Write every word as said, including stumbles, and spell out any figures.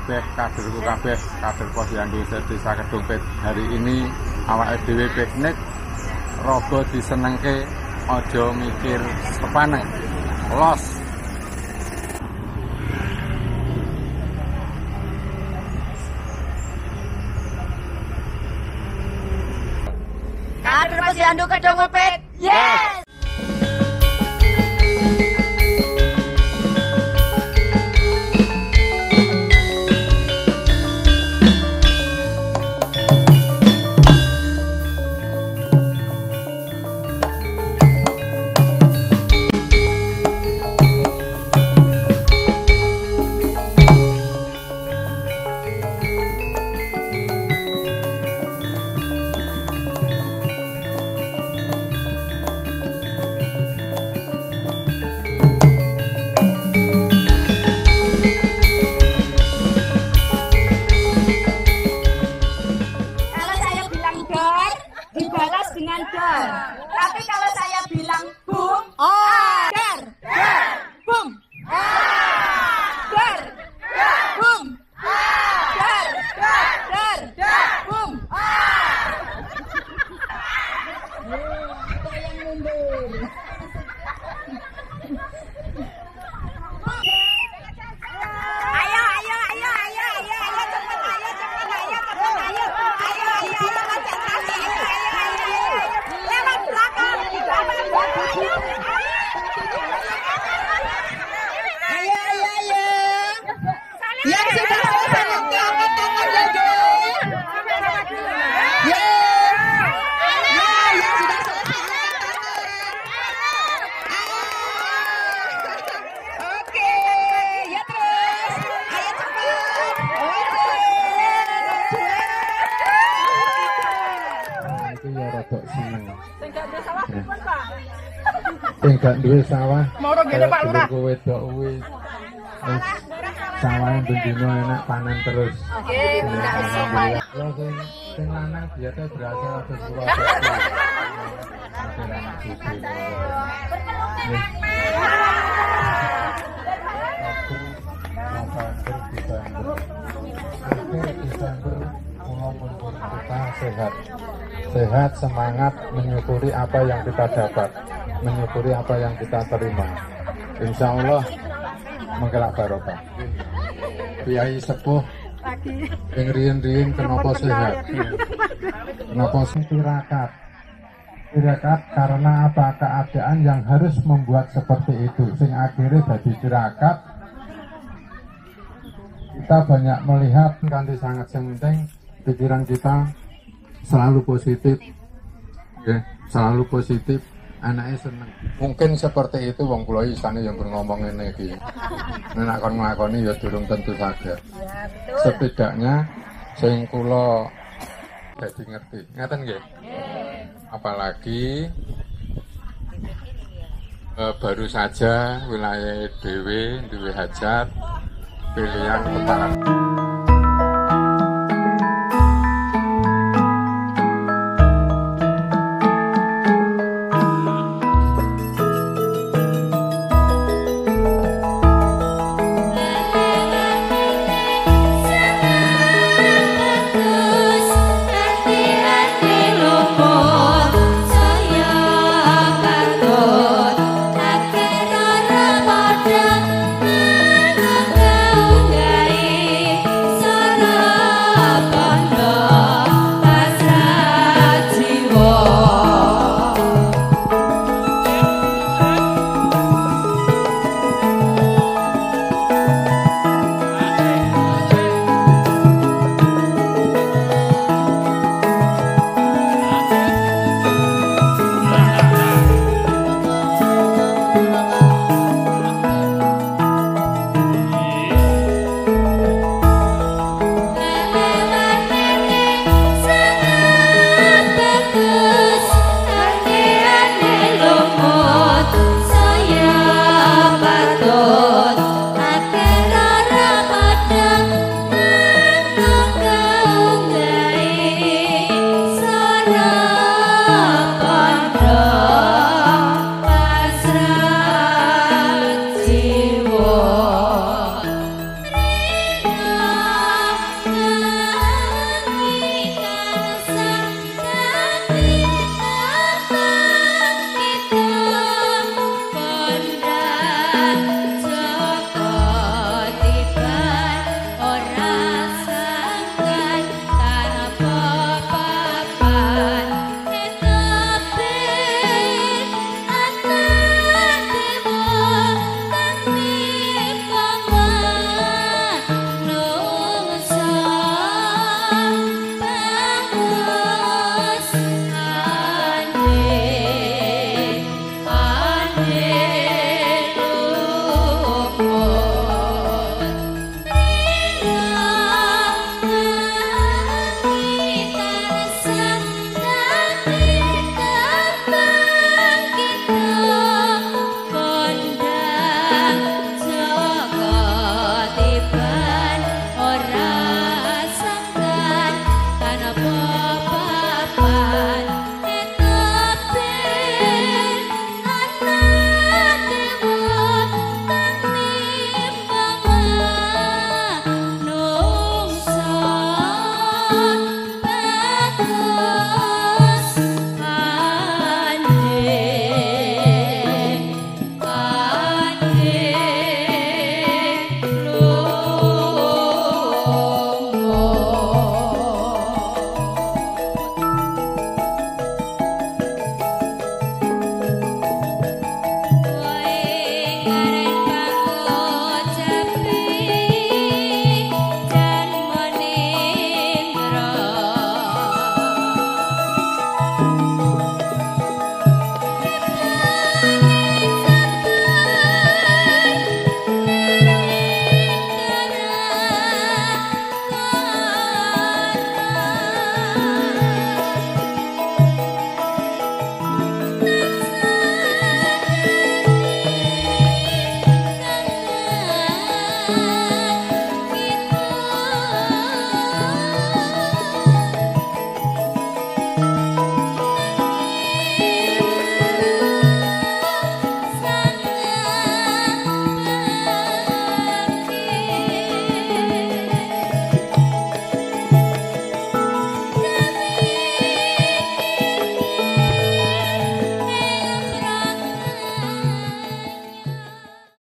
kabeh kaderku kabeh kader Posyandu Desa Kedung Pit. Hari ini awake dhewe piknik rogo disenengke aja mikir kepaneng. Los. Kader Posyandu Kedung Pit. Yes. Dibalas dengan dar. Tapi kalau saya bilang bum, oh, dar, dar, bum, dar, bum, dar, dar, dar, bum. Kita yang mundur. Ayo, ayo, ayo, ayo, ayo, ayo, cepat, ayo, cepat, ayo, cepat, ayo, ayo, ayo, ayo, konsentrasi, ayo, ayo. Lewat belakang, lewat belakang, ayo. Ayo, ayo, ayo. Yang sudah selesai nanti angkat tangan lagi. Ya, ya, yang sudah selesai angkat tangan. Oke, ya terus. Ayo cepat. Oke. Itu ya rodok seneng. Sing gak duwe sawah pripun, Pak? Sing gak duwe sawah. Moro ngene, Pak Lurah. Kowe wedok kuwi. Wis sawahe bendino enak panen terus. Nggih, ndak iso, Pak. Lho sing sing lanang biasa berasal atus dua. Kita sehat, sehat, semangat, menyukuri apa yang kita dapat, menyukuri apa yang kita terima. Insya Allah menggelak barokah. Kiai sepuh, yang rian-rian kenapa sehat, kenapa tirakat, tirakat karena apa keadaan yang harus membuat seperti itu, sing akhirnya jadi tirakat. Kita banyak melihat kanthi sangat penting pikiran kita selalu positif, ya, selalu positif. Anaknya seneng. Mungkin seperti itu wong kula isane yang ngomong ngene iki. Nek kon nglakoni ya durung tentu saja. Setidaknya sing kula dadi ngerti. Ngaten nggih? Apalagi eh, baru saja wilayah dhewe duwe hajat pilihan kepala